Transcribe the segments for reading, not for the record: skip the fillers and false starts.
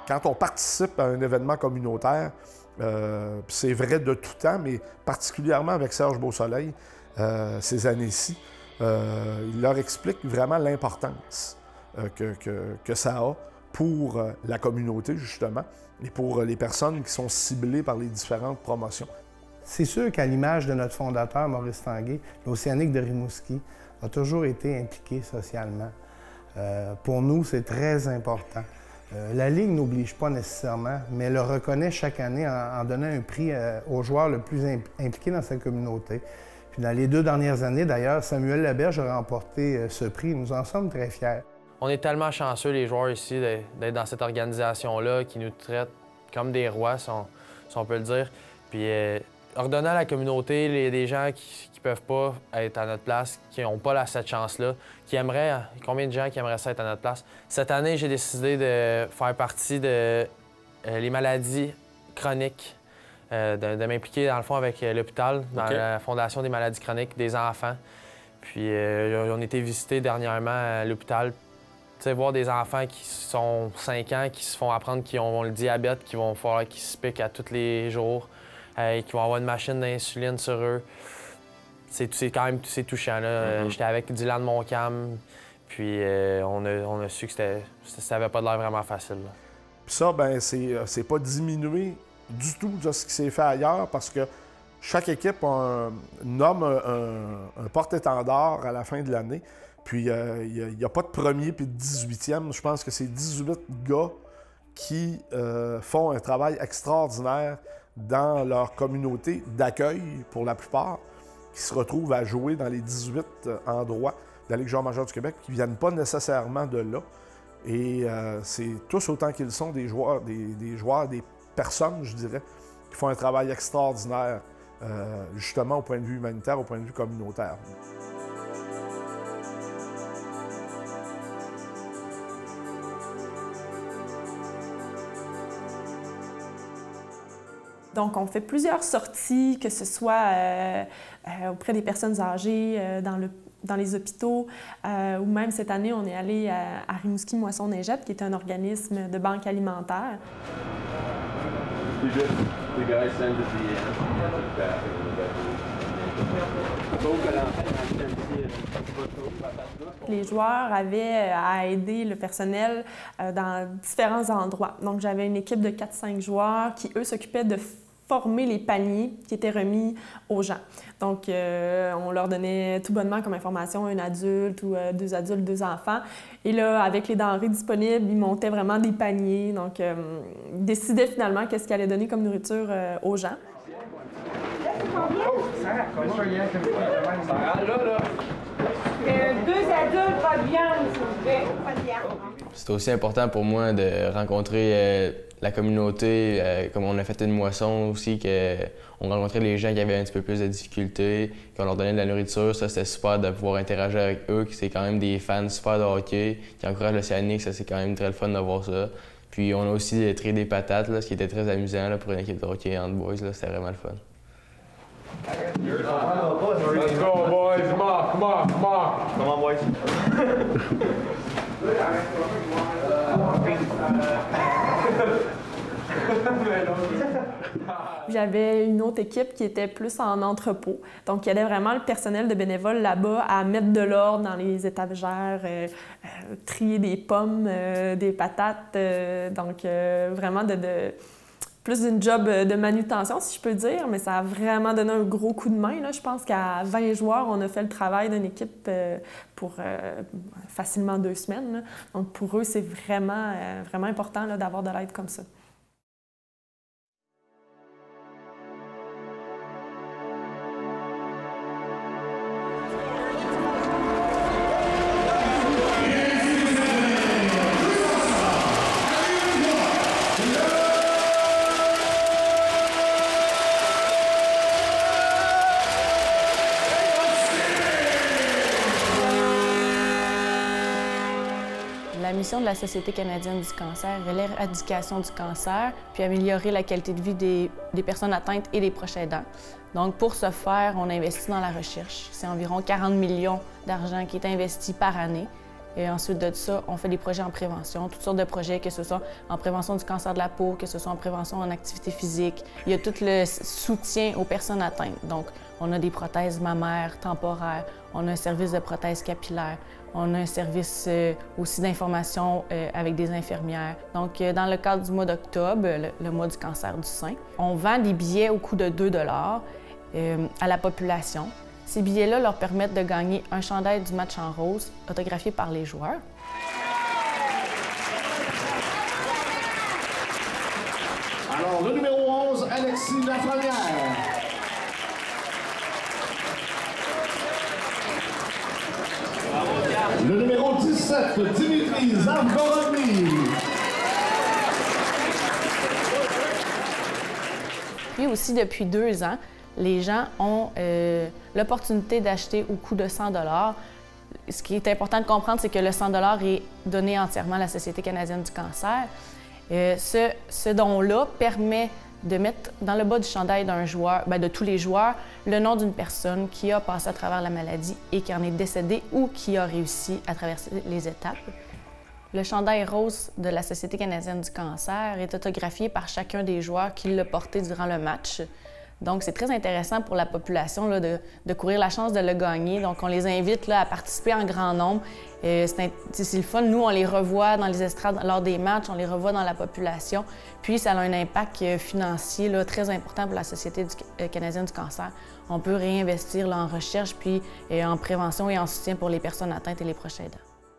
Quand on participe à un événement communautaire, c'est vrai de tout temps, mais particulièrement avec Serge Beausoleil, ces années-ci, il leur explique vraiment l'importance que ça a pour la communauté, justement, et pour les personnes qui sont ciblées par les différentes promotions. C'est sûr qu'à l'image de notre fondateur, Maurice Tanguay, l'Océanique de Rimouski a toujours été impliqué socialement. Pour nous, c'est très important. La Ligue n'oblige pas nécessairement, mais elle le reconnaît chaque année en donnant un prix au joueur le plus impliqué dans sa communauté. Puis dans les 2 dernières années, d'ailleurs, Samuel Laberge a remporté ce prix. Nous en sommes très fiers. On est tellement chanceux, les joueurs ici, d'être dans cette organisation-là qui nous traite comme des rois, si on peut le dire. Puis ordonner à la communauté, des gens qui ne peuvent pas être à notre place, qui n'ont pas cette chance-là, qui aimeraient, combien de gens qui aimeraient ça être à notre place? Cette année, j'ai décidé de faire partie de les maladies chroniques, de m'impliquer dans le fond avec l'hôpital, dans la Fondation des maladies chroniques des enfants. Puis on a été visiter dernièrement à l'hôpital. Tu sais, voir des enfants qui sont 5 ans, qui se font apprendre qu'ils ont le diabète, qui vont falloir qu'ils se piquent à tous les jours, qui vont avoir une machine d'insuline sur eux. C'est quand même touchant. J'étais avec Dylan Montcalm, puis on a su que ça n'avait pas l'air vraiment facile. Puis ça, ben c'est pas diminué du tout de ce qui s'est fait ailleurs, parce que chaque équipe nomme un porte-étendard à la fin de l'année. Puis il n'y a pas de premier puis de 18e. Je pense que c'est 18 gars qui font un travail extraordinaire dans leur communauté d'accueil, pour la plupart, qui se retrouvent à jouer dans les 18 endroits de la Ligue junior majeure du Québec, qui ne viennent pas nécessairement de là. Et c'est tous autant qu'ils sont des joueurs, des personnes, je dirais, qui font un travail extraordinaire, justement au point de vue humanitaire, au point de vue communautaire. Donc, on fait plusieurs sorties, que ce soit auprès des personnes âgées, dans les hôpitaux, ou même cette année, on est allé à Rimouski Moisson-Neigette, qui est un organisme de banque alimentaire. Les joueurs avaient à aider le personnel dans différents endroits. Donc, j'avais une équipe de 4-5 joueurs qui, eux, s'occupaient de former les paniers qui étaient remis aux gens. Donc, on leur donnait tout bonnement comme information un adulte ou 2 adultes, 2 enfants. Et là, avec les denrées disponibles, ils montaient vraiment des paniers. Donc, ils décidaient finalement qu'est-ce qu'ils allaient donner comme nourriture aux gens. Deux adultes, pas de viande, s'il vous plaît. Pas de viande. C'est aussi important pour moi de rencontrer la communauté, comme on a fait une moisson aussi, qu'on rencontrait les gens qui avaient un petit peu plus de difficultés, qu'on leur donnait de la nourriture. Ça, c'était super de pouvoir interagir avec eux, qui c'est quand même des fans super de hockey, qui encouragent l'Océanique. Ça, c'est quand même très le fun de voir ça. Puis on a aussi trié des patates, là, ce qui était très amusant là, pour une équipe de hockey entre boys. C'était vraiment le fun. Let's go, boys. Come on, come on, come on. Come on, boys. J'avais une autre équipe qui était plus en entrepôt. Donc, il y avait vraiment le personnel de bénévoles là-bas à mettre de l'ordre dans les étagères, trier des pommes, des patates. Donc, vraiment plus d'une job de manutention, si je peux dire, mais ça a vraiment donné un gros coup de main. Là. Je pense qu'à 20 joueurs, on a fait le travail d'une équipe pour facilement 2 semaines. Là. Donc, pour eux, c'est vraiment important là, d'avoir de l'aide comme ça. La mission de la Société canadienne du cancer est l'éradication du cancer, puis améliorer la qualité de vie des personnes atteintes et des proches aidants. Donc, pour ce faire, on investit dans la recherche. C'est environ 40 millions d'argent qui est investi par année. Et ensuite de ça, on fait des projets en prévention, toutes sortes de projets, que ce soit en prévention du cancer de la peau, que ce soit en prévention en activité physique. Il y a tout le soutien aux personnes atteintes. Donc, on a des prothèses mammaires temporaires, on a un service de prothèses capillaires, on a un service aussi d'information avec des infirmières. Donc, dans le cadre du mois d'octobre, le mois du cancer du sein, on vend des billets au coût de 2 $ à la population. Ces billets-là leur permettent de gagner un chandail du match en rose, autographié par les joueurs. Alors, le numéro 11, Alexis Lafrenière. Le numéro 17, Dimitri Zavgorodny. Puis aussi, depuis 2 ans, les gens ont l'opportunité d'acheter au coût de 100 $. Ce qui est important de comprendre, c'est que le 100 $ est donné entièrement à la Société canadienne du cancer. Ce don-là permet de mettre dans le bas du chandail d'un joueur, de tous les joueurs, le nom d'une personne qui a passé à travers la maladie et qui en est décédée ou qui a réussi à traverser les étapes. Le chandail rose de la Société canadienne du cancer est autographié par chacun des joueurs qui l'a porté durant le match. Donc, c'est très intéressant pour la population là, de courir la chance de le gagner. Donc, on les invite là, à participer en grand nombre. C'est le fun. Nous, on les revoit dans les estrades lors des matchs, on les revoit dans la population. Puis, ça a un impact financier là, très important pour la Société canadienne du cancer. On peut réinvestir là, en recherche, puis en prévention et en soutien pour les personnes atteintes et les proches aidants.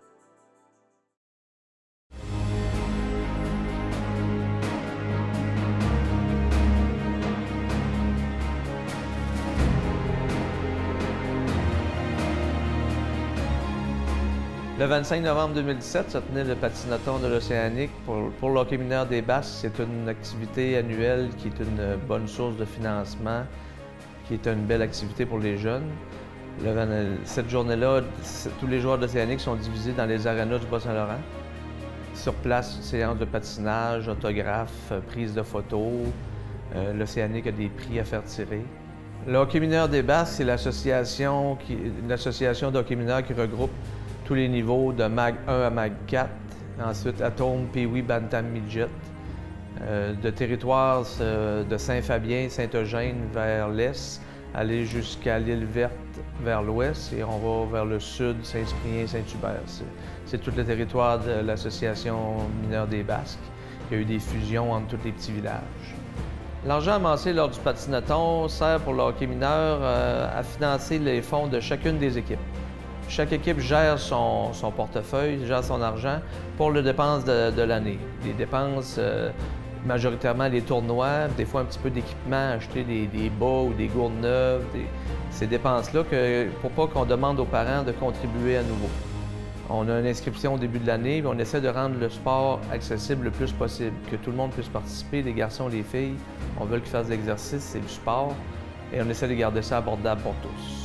Le 25 novembre 2017, se tenait le patinathon de l'Océanique. Pour le hockey mineur des Basses, c'est une activité annuelle qui est une bonne source de financement, qui est une belle activité pour les jeunes. Cette journée-là, tous les joueurs d'Océanique sont divisés dans les arénas du Bas-Saint-Laurent. Sur place, séance de patinage, autographes, prise de photos. L'Océanique a des prix à faire tirer. Le hockey mineur des Basses, c'est l'association de hockey mineur qui regroupe tous les niveaux de MAG 1 à MAG 4, ensuite Atome, Pee-Wee, Bantam, Midget, de territoire de Saint-Fabien, Saint-Eugène vers l'est, aller jusqu'à l'île Verte vers l'ouest et on va vers le sud, Saint-Cyprien, Saint-Hubert. C'est tout le territoire de l'Association mineure des Basques. Il y a eu des fusions entre tous les petits villages. L'argent amassé lors du patinathon sert pour le hockey mineur à financer les fonds de chacune des équipes. Chaque équipe gère son portefeuille, gère son argent pour les dépenses de l'année. Les dépenses, majoritairement les tournois, des fois un petit peu d'équipement, acheter des bas ou des gourdes neuves, ces dépenses-là, pour pas qu'on demande aux parents de contribuer à nouveau. On a une inscription au début de l'année, mais on essaie de rendre le sport accessible le plus possible, que tout le monde puisse participer, les garçons, les filles. On veut qu'ils fassent de l'exercice, c'est du sport, et on essaie de garder ça abordable pour tous.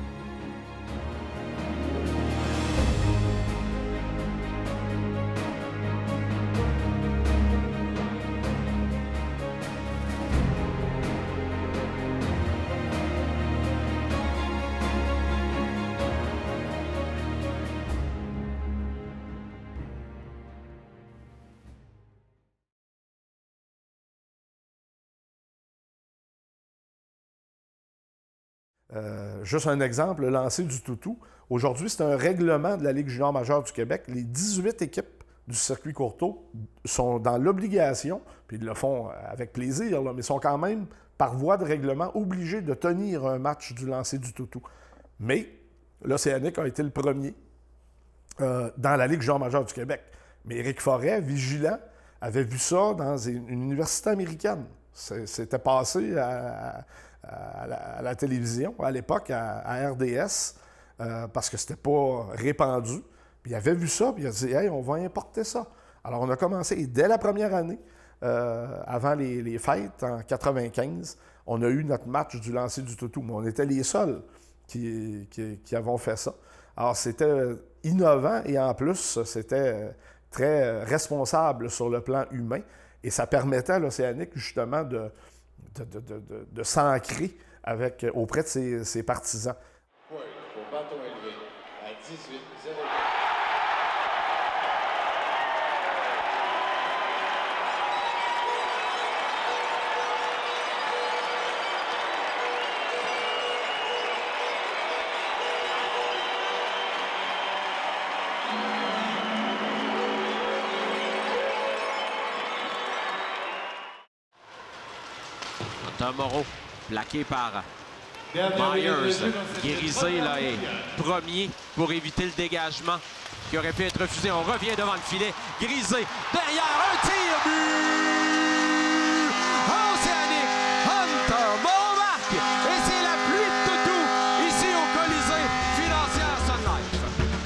Juste un exemple, le lancer du toutou. Aujourd'hui, c'est un règlement de la Ligue junior majeure du Québec. Les 18 équipes du circuit courto sont dans l'obligation, puis ils le font avec plaisir, là, mais sont quand même, par voie de règlement, obligés de tenir un match du lancer du toutou. Mais l'Océanique a été le premier dans la Ligue junior majeure du Québec. Mais Éric Forêt, vigilant, avait vu ça dans une université américaine. C'était passé à la télévision, à l'époque, à RDS, parce que c'était pas répandu. Puis il avait vu ça, puis il a dit « Hey, on va importer ça ». Alors, on a commencé, et dès la première année, avant les fêtes, en 1995, on a eu notre match du lancer du toutou. Mais on était les seuls qui avons fait ça. Alors, c'était innovant, et en plus, c'était très responsable sur le plan humain, et ça permettait à l'Océanique, justement, de s'ancrer auprès de ses partisans. Point pour bâton élevé à 18-0. Quentin Moreau, plaqué par Myers. Guérisé là, est premier pour éviter le dégagement qui aurait pu être refusé. On revient devant le filet. Grisé derrière, un tir, but! Océanique, Hunter Moreau marque. Et c'est la pluie de toutou ici au Colisée Financière Sun Life.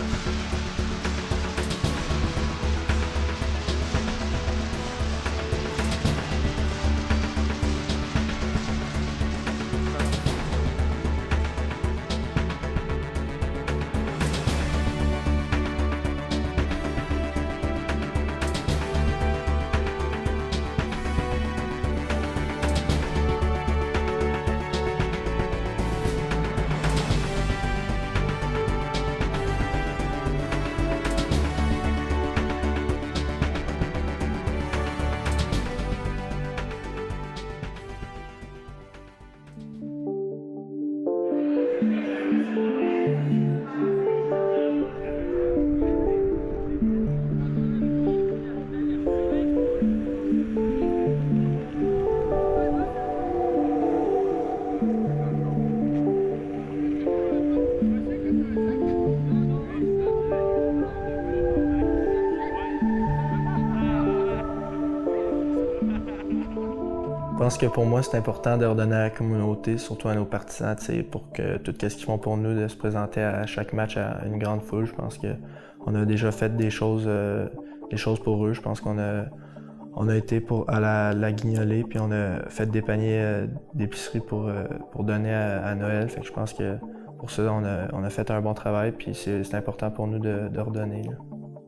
Je pense que pour moi, c'est important de redonner à la communauté, surtout à nos partisans, pour que tout ce qu'ils font pour nous, de se présenter à chaque match à une grande foule. Je pense qu'on a déjà fait des choses pour eux. Je pense qu'on a été à la guignolée, puis on a fait des paniers d'épicerie pour donner à Noël. Fait que je pense que pour ça, on a fait un bon travail, puis c'est important pour nous de redonner. Là.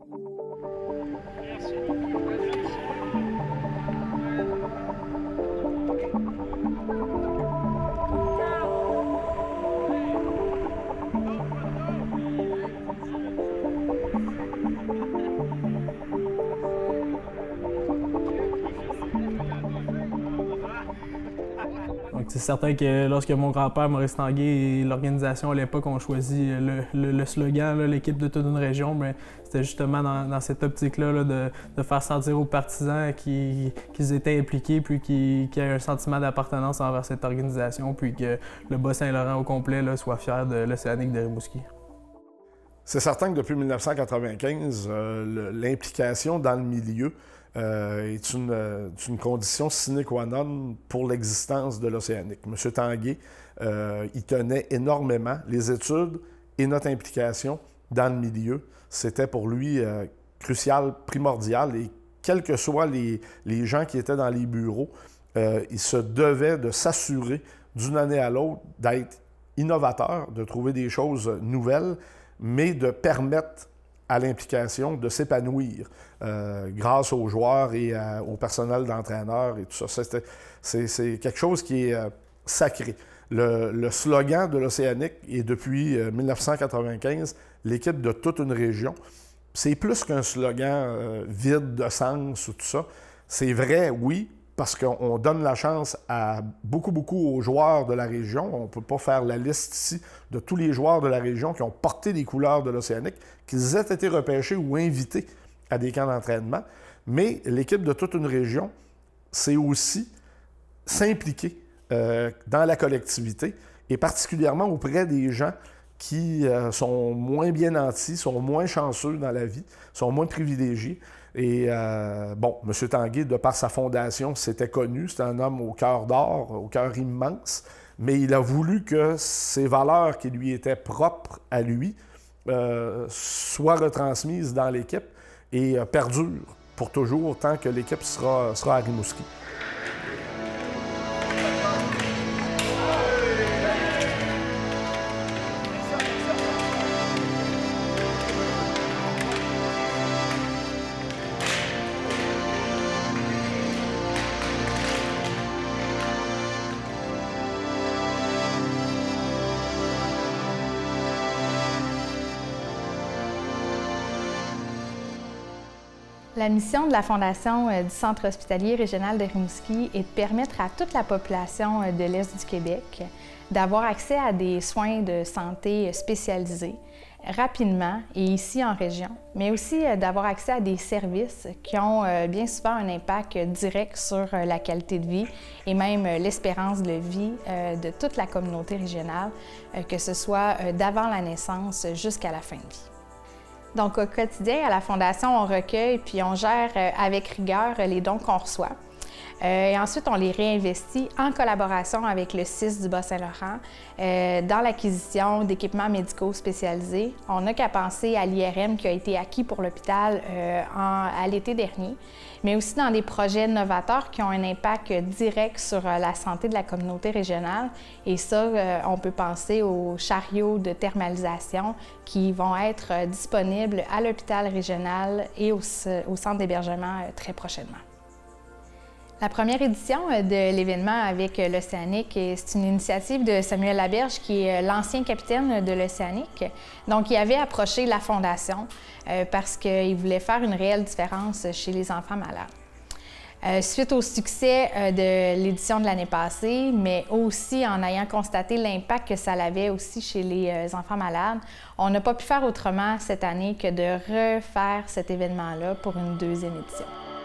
C'est certain que lorsque mon grand-père, Maurice Tanguay, et l'organisation à l'époque ont choisi le slogan, l'équipe de toute une région, c'était justement dans cette optique-là de faire sentir aux partisans qu'ils étaient impliqués, puis qu'il y ait un sentiment d'appartenance envers cette organisation, puis que le Bas-Saint-Laurent au complet soit fier de l'Océanique de Rimouski. C'est certain que depuis 1995, l'implication dans le milieu est une condition sine qua non pour l'existence de l'Océanique. M. Tanguay, il tenait énormément. Les études et notre implication dans le milieu, c'était pour lui crucial, primordial. Et quels que soient les gens qui étaient dans les bureaux, il se devait de s'assurer d'une année à l'autre d'être innovateur, de trouver des choses nouvelles, mais de permettre à l'implication de s'épanouir grâce aux joueurs et au personnel d'entraîneurs et tout ça. C'est quelque chose qui est sacré. Le slogan de l'Océanique est depuis 1995, l'équipe de toute une région. C'est plus qu'un slogan vide de sens ou tout ça. C'est vrai, oui, parce qu'on donne la chance à beaucoup aux joueurs de la région. On ne peut pas faire la liste ici de tous les joueurs de la région qui ont porté les couleurs de l'Océanique, qu'ils aient été repêchés ou invités à des camps d'entraînement. Mais l'équipe de toute une région, c'est aussi s'impliquer dans la collectivité et particulièrement auprès des gens qui sont moins bien nantis, sont moins chanceux dans la vie, sont moins privilégiés. Et bon, M. Tanguay, de par sa fondation, c'était connu. C'était un homme au cœur d'or, au cœur immense. Mais il a voulu que ces valeurs qui lui étaient propres à lui soient retransmises dans l'équipe et perdurent pour toujours tant que l'équipe sera à Rimouski. La mission de la Fondation du Centre hospitalier régional de Rimouski est de permettre à toute la population de l'Est du Québec d'avoir accès à des soins de santé spécialisés, rapidement et ici en région, mais aussi d'avoir accès à des services qui ont bien souvent un impact direct sur la qualité de vie et même l'espérance de vie de toute la communauté régionale, que ce soit d'avant la naissance jusqu'à la fin de vie. Donc au quotidien, à la Fondation, on recueille puis on gère avec rigueur les dons qu'on reçoit. Et ensuite, on les réinvestit en collaboration avec le CIS du Bas-Saint-Laurent dans l'acquisition d'équipements médicaux spécialisés. On n'a qu'à penser à l'IRM qui a été acquis pour l'hôpital à l'été dernier, mais aussi dans des projets novateurs qui ont un impact direct sur la santé de la communauté régionale. Et ça, on peut penser aux chariots de thermalisation qui vont être disponibles à l'hôpital régional et au centre d'hébergement très prochainement. La première édition de l'événement avec l'Océanique, c'est une initiative de Samuel Laberge, qui est l'ancien capitaine de l'Océanique. Donc, il avait approché la Fondation parce qu'il voulait faire une réelle différence chez les enfants malades. Suite au succès de l'édition de l'année passée, mais aussi en ayant constaté l'impact que ça avait aussi chez les enfants malades, on n'a pas pu faire autrement cette année que de refaire cet événement-là pour une deuxième édition.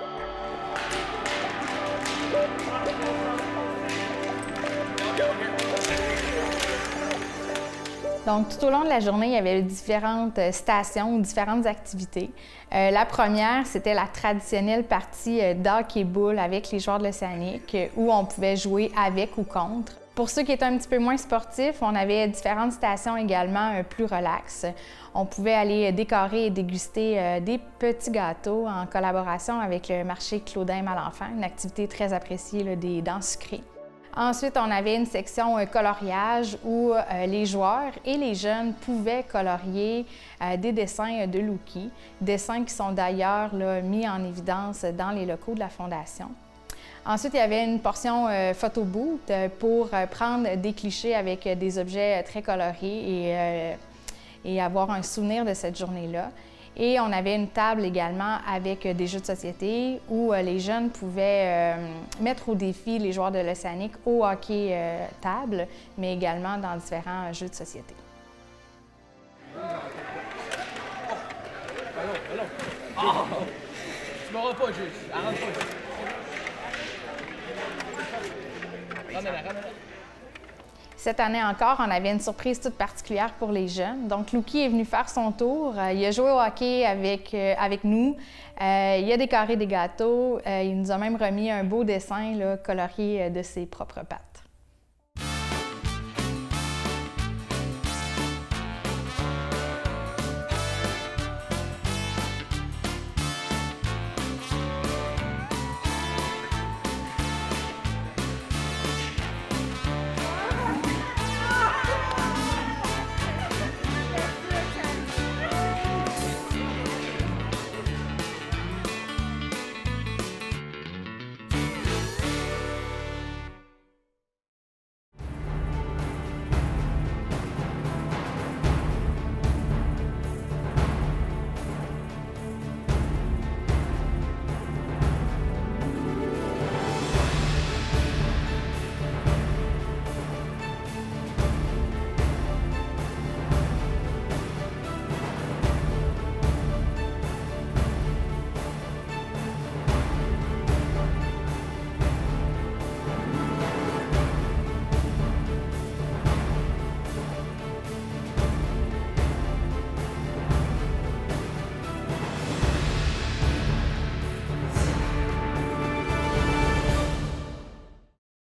Donc, tout au long de la journée, il y avait différentes stations, différentes activités. La première, c'était la traditionnelle partie d'hockey-boule avec les joueurs de l'Océanique, où on pouvait jouer avec ou contre. Pour ceux qui étaient un petit peu moins sportifs, on avait différentes stations également plus relaxes. On pouvait aller décorer et déguster des petits gâteaux en collaboration avec le marché Claudin Malenfant, une activité très appréciée là, des dents sucrées. Ensuite, on avait une section coloriage où les joueurs et les jeunes pouvaient colorier des dessins de Lookie, dessins qui sont d'ailleurs mis en évidence dans les locaux de la Fondation. Ensuite, il y avait une portion photo booth pour prendre des clichés avec des objets très colorés et avoir un souvenir de cette journée-là. Et on avait une table également avec des jeux de société où les jeunes pouvaient mettre au défi les joueurs de l'Océanique au hockey table, mais également dans différents jeux de société. Tu m'auras pas juste. Arrête pas. Ramène-la. Cette année encore, on avait une surprise toute particulière pour les jeunes. Donc, Lookie est venu faire son tour. Il a joué au hockey avec nous. Il a décoré des gâteaux. Il nous a même remis un beau dessin là, colorié de ses propres pattes.